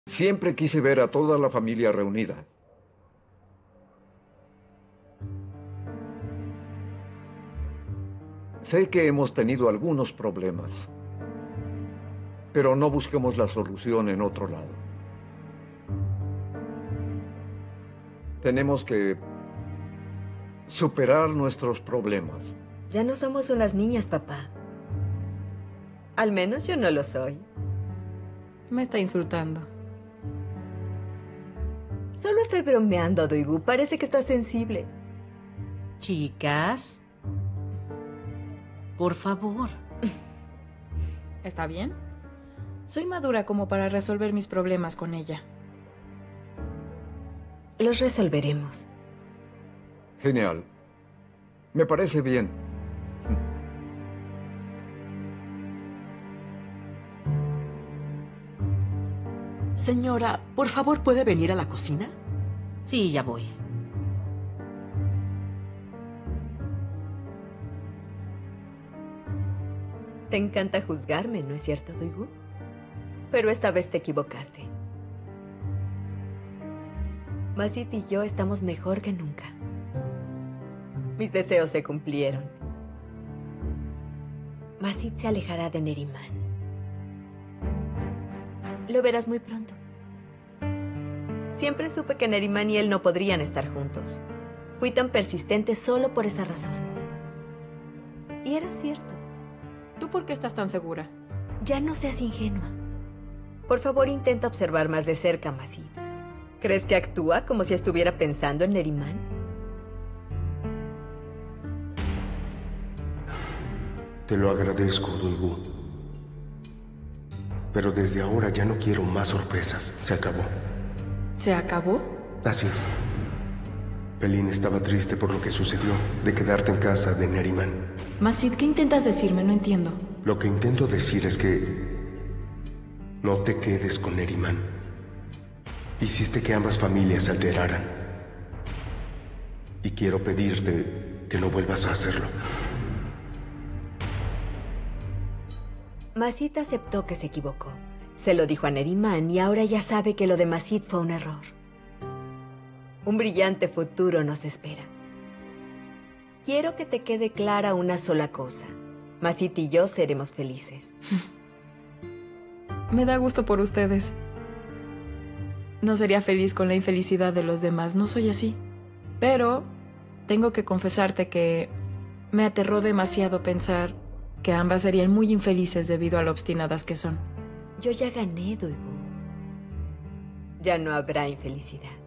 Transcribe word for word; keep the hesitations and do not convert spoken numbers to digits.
Siempre quise ver a toda la familia reunida. Sé que hemos tenido algunos problemas, pero no busquemos la solución en otro lado. Tenemos que superar nuestros problemas. Ya no somos unas niñas, papá. Al menos yo no lo soy. Me está insultando. Solo estoy bromeando, Doigu. Parece que estás sensible. Chicas, por favor. ¿Está bien? Soy madura como para resolver mis problemas con ella. Los resolveremos. Genial. Me parece bien. Señora, por favor, ¿puede venir a la cocina? Sí, ya voy. Te encanta juzgarme, ¿no es cierto, Doigu? Pero esta vez te equivocaste. Masit y yo estamos mejor que nunca. Mis deseos se cumplieron. Masit se alejará de Neriman. Lo verás muy pronto. Siempre supe que Neriman y él no podrían estar juntos. Fui tan persistente solo por esa razón. Y era cierto. ¿Tú por qué estás tan segura? Ya no seas ingenua. Por favor, intenta observar más de cerca a Masit. ¿Crees que actúa como si estuviera pensando en Neriman? Te lo agradezco, Doigu. Pero desde ahora ya no quiero más sorpresas. Se acabó. ¿Se acabó? Así es. Pelin estaba triste por lo que sucedió, de quedarte en casa de Neriman. Masit, ¿qué intentas decirme? No entiendo. Lo que intento decir es que no te quedes con Neriman. Hiciste que ambas familias se alteraran. Y quiero pedirte que no vuelvas a hacerlo. Masit aceptó que se equivocó. Se lo dijo a Neriman y ahora ya sabe que lo de Masit fue un error. Un brillante futuro nos espera. Quiero que te quede clara una sola cosa. Masit y yo seremos felices. Me da gusto por ustedes. No sería feliz con la infelicidad de los demás, no soy así. Pero tengo que confesarte que me aterró demasiado pensar que ambas serían muy infelices debido a lo obstinadas que son. Yo ya gané, Doigu. Ya no habrá infelicidad.